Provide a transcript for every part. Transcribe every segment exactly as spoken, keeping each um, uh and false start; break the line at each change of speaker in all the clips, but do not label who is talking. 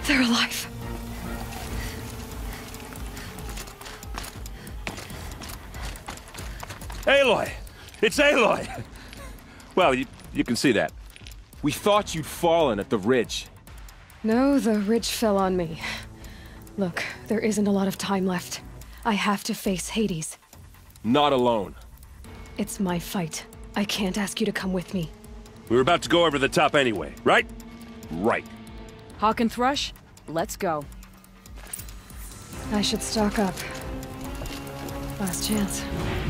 They're alive.
Aloy! It's Aloy! Well, you, you can see that. We thought you'd fallen at the ridge.
No, the ridge fell on me. Look, there isn't a lot of time left. I have to face Hades.
Not alone.
It's my fight. I can't ask you to come with me.
We were about to go over the top anyway, right? Right.
Hawk and Thrush, let's go.
I should stock up. Last chance.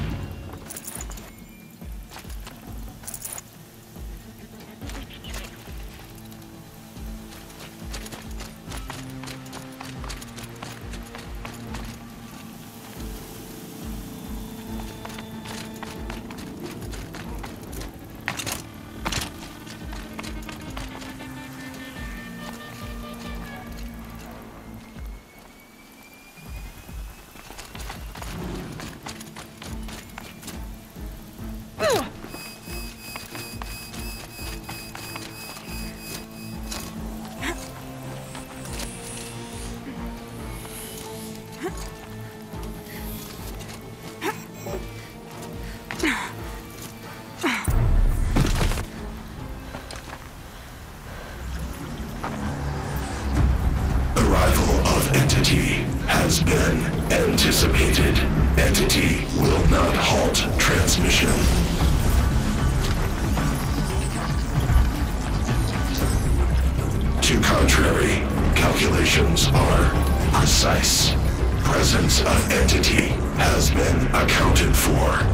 Entity has been anticipated. Entity will not halt transmission. To contrary, calculations are precise. Presence of entity has been accounted for.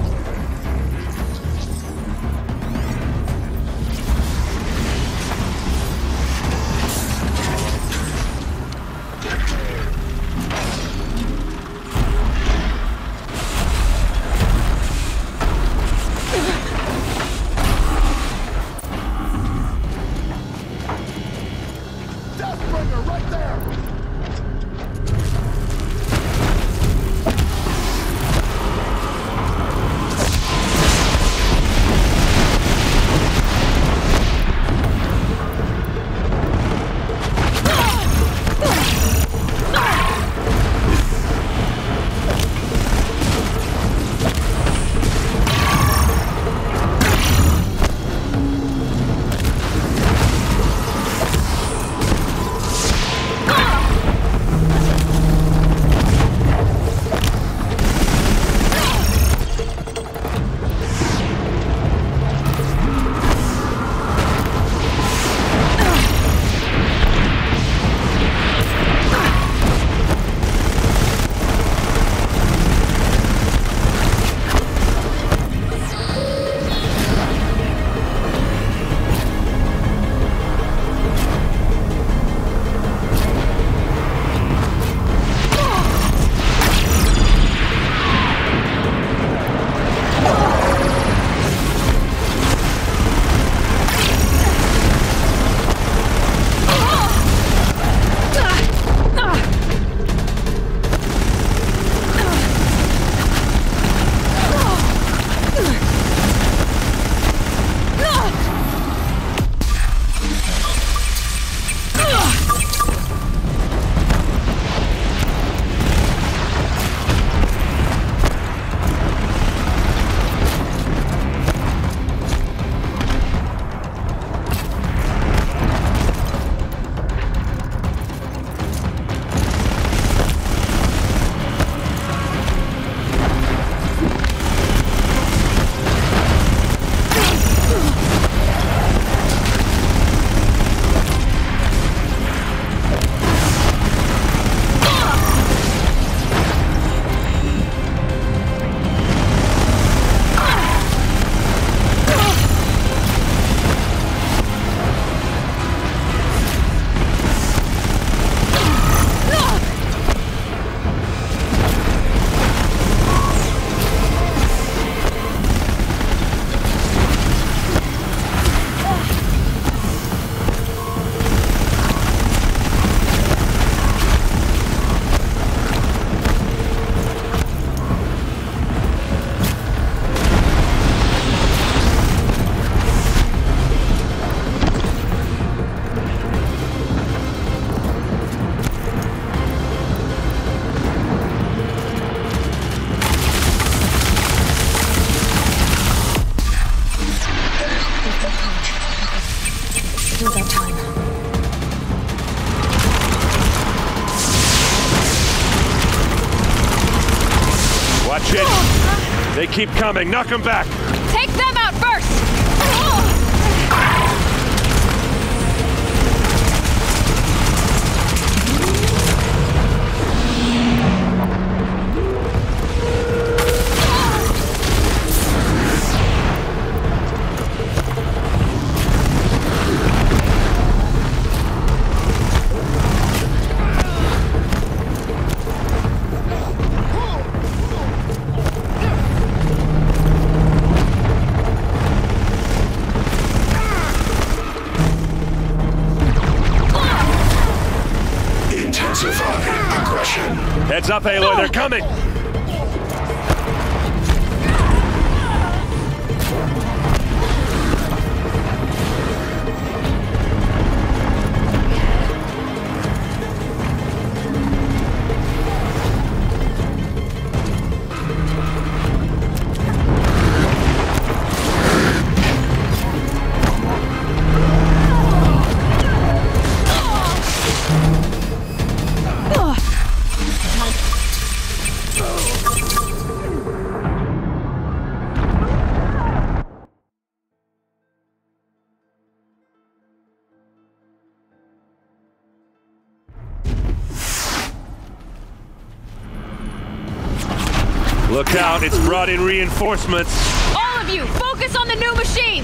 They keep coming. Knock them back.
Take them out first!
Heads up, Aloy, they're coming! Look out, it's brought in reinforcements.
All of you, focus on the new machines!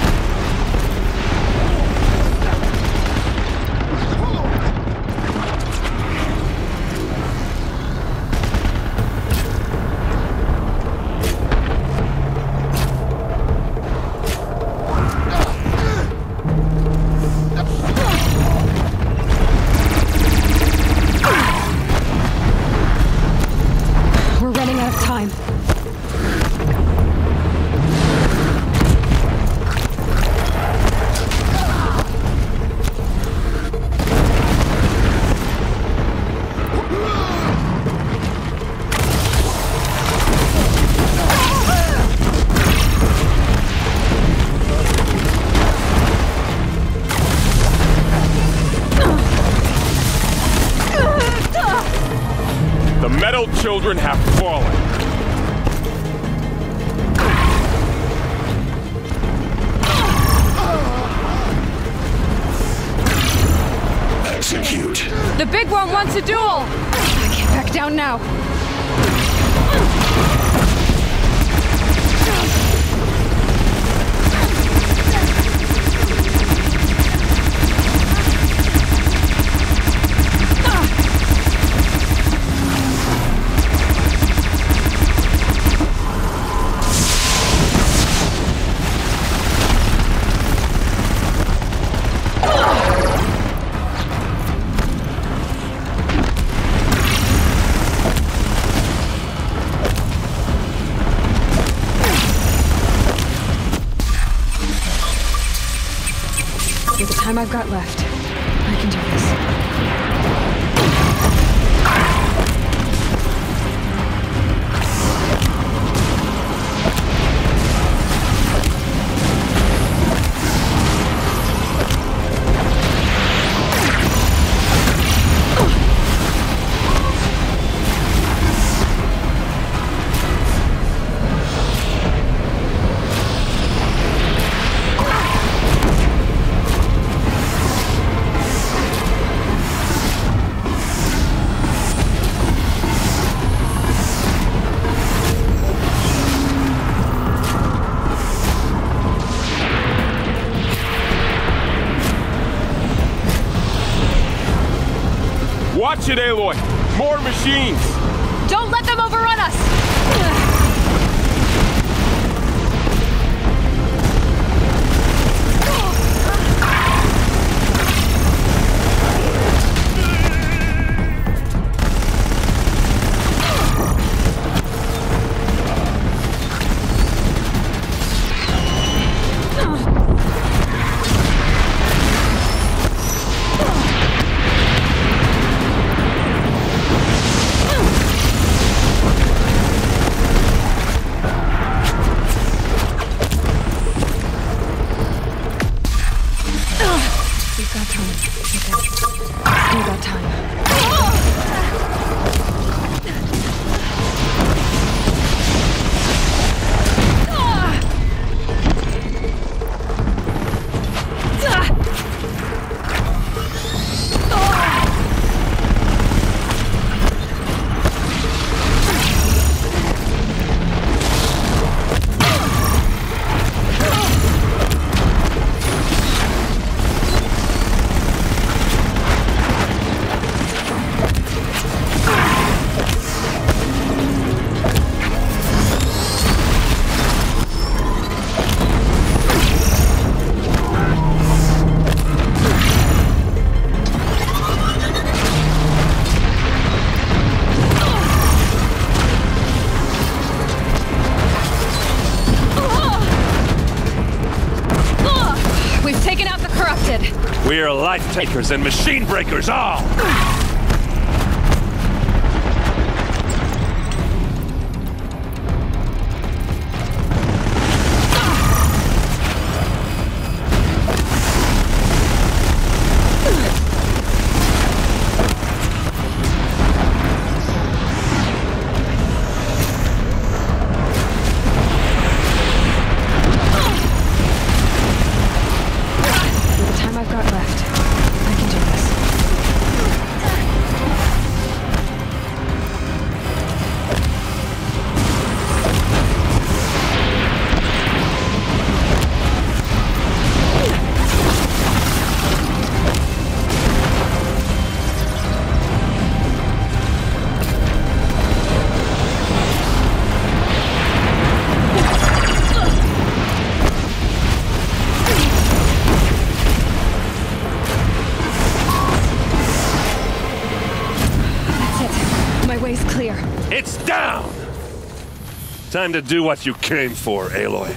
We're running out of time.
The metal children have fallen.
Execute.
The big one wants a duel!
I can't back down now. With the time I've got left, I can do this.
Watch it, Aloy! More machines!
Don't let them overrun us! We've got time. Okay. We've got time.
We're life takers and machine breakers all! It's down! Time to do what you came for, Aloy.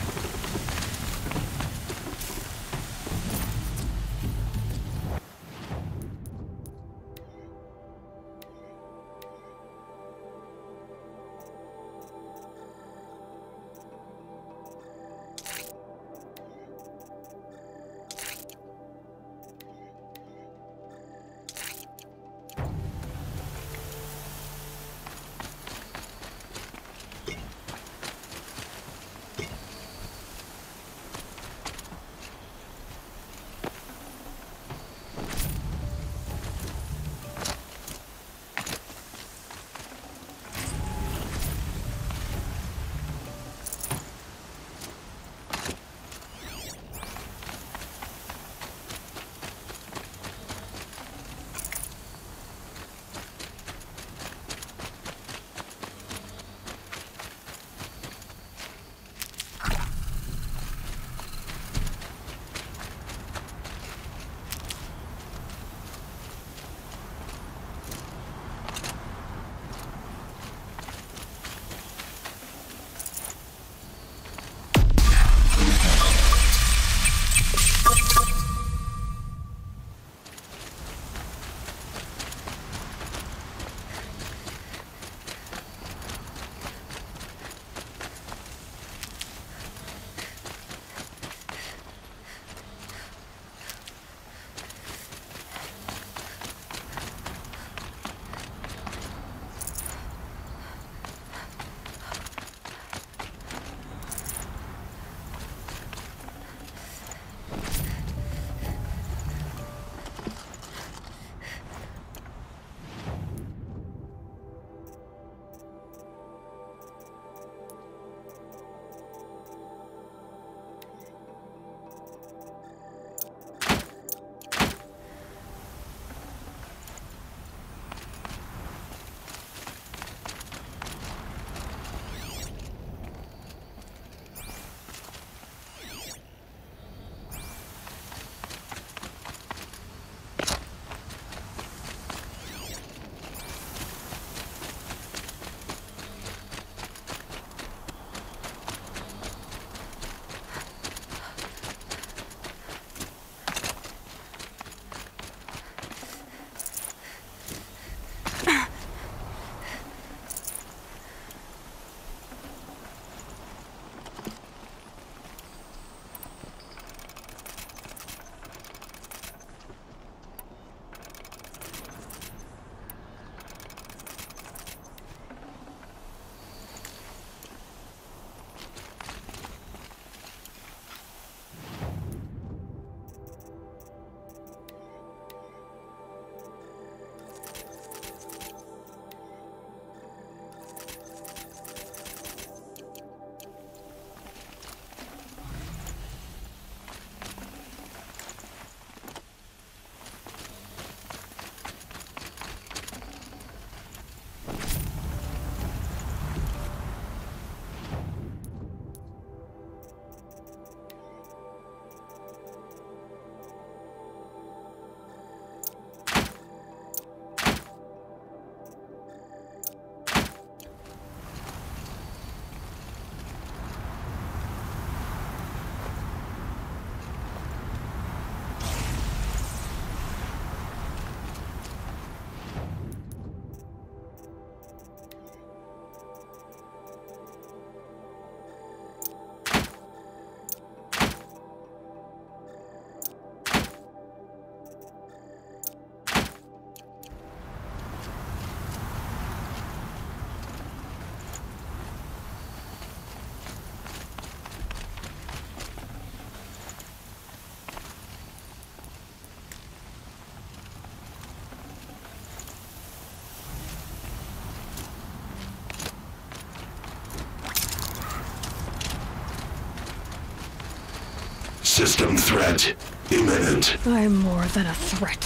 System threat imminent.
I'm more than a threat.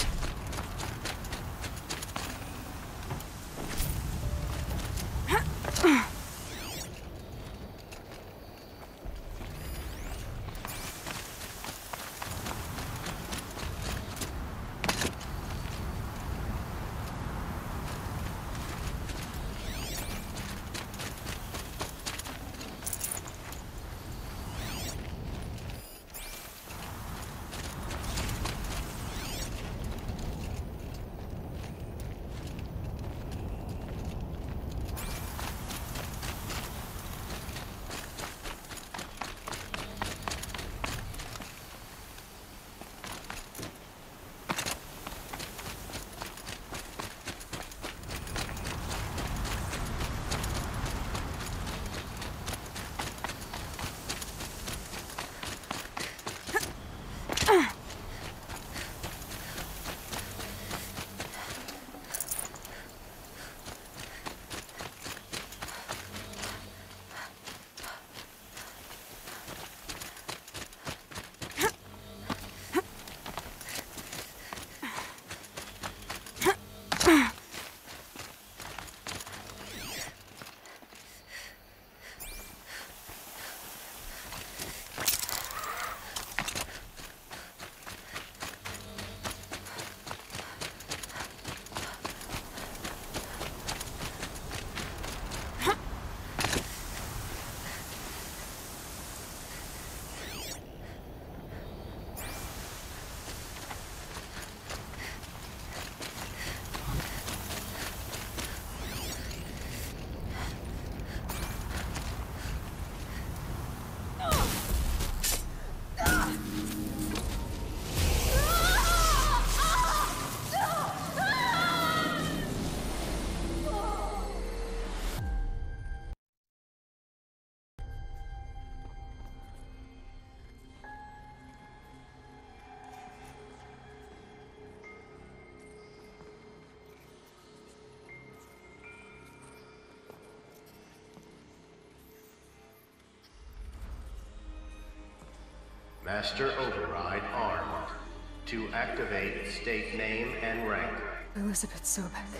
Master Override armed. To activate, state name and rank.
Elizabeth Sobek.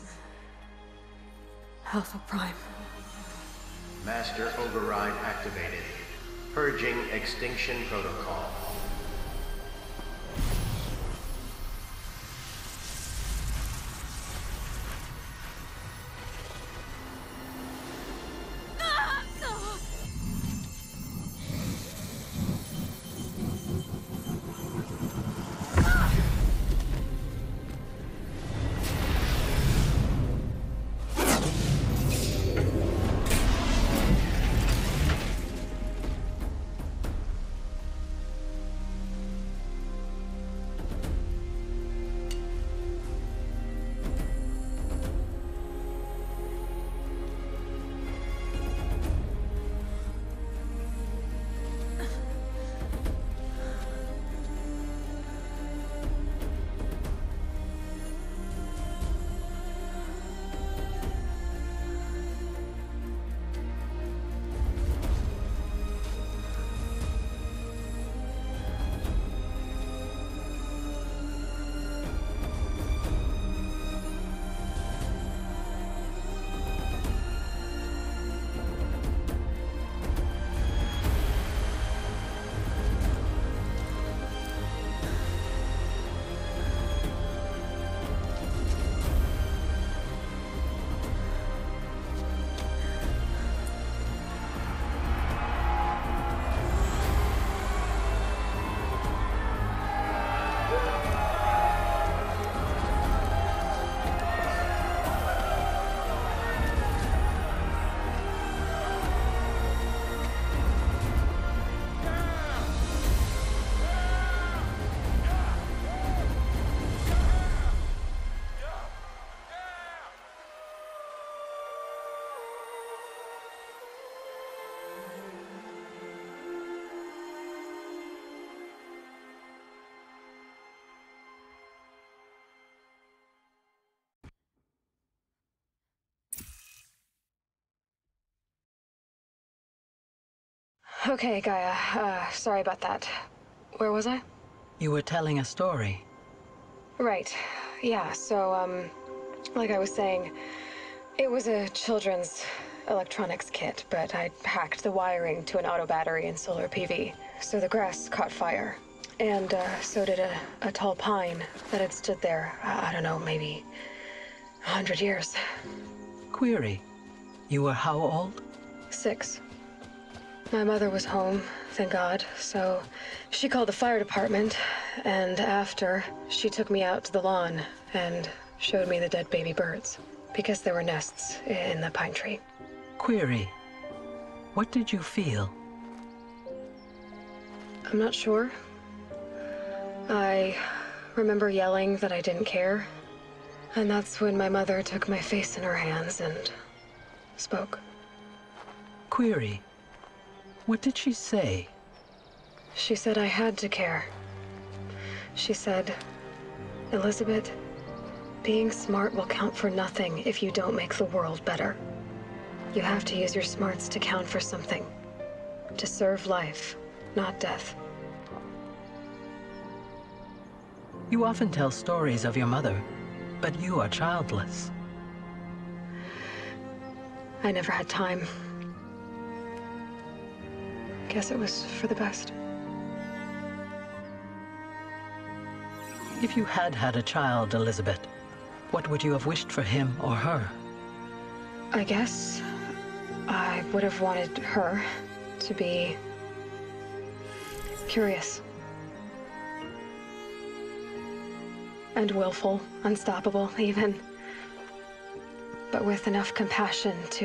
Alpha Prime.
Master Override activated. Purging Extinction Protocol.
Okay, Gaia. Uh, sorry about that. Where was I?
You were telling a story.
Right. Yeah, so, um, like I was saying, it was a children's electronics kit, but I'd hacked the wiring to an auto battery and solar P V. So the grass caught fire. And, uh, so did a, a tall pine that had stood there, uh, I don't know, maybe a hundred years.
Query. You were how old?
Six. My mother was home, thank God, so she called the fire department, and after, she took me out to the lawn and showed me the dead baby birds, because there were nests in the pine tree.
Query. What did you feel?
I'm not sure. I remember yelling that I didn't care, and that's when my mother took my face in her hands and spoke.
Query. What did she say?
She said I had to care. She said, Elizabeth, being smart will count for nothing if you don't make the world better. You have to use your smarts to count for something. To serve life, not death.
You often tell stories of your mother, but you are childless.
I never had time. Guess it was for the best.
If you had had a child, Elizabeth, what would you have wished for him or her?
I guess I would have wanted her to be curious. And willful, unstoppable, even. But with enough compassion to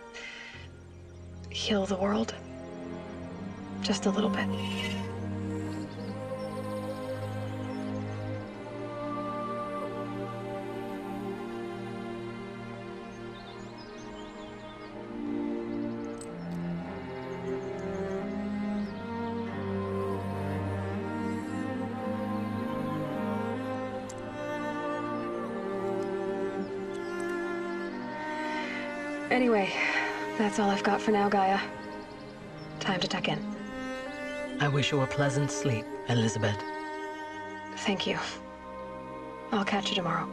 heal the world. Just a little bit. Anyway, that's all I've got for now, Gaia. Time to tuck in.
I wish you a pleasant sleep, Elizabeth.
Thank you. I'll catch you tomorrow.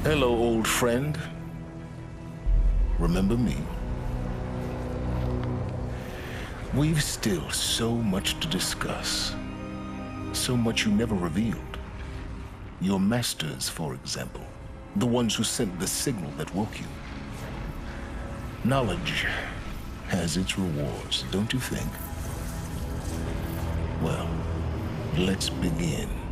Hello, old friend. Remember me? We've still so much to discuss. So much you never revealed. Your masters, for example. The ones who sent the signal that woke you. Knowledge has its rewards, don't you think? Well, let's begin.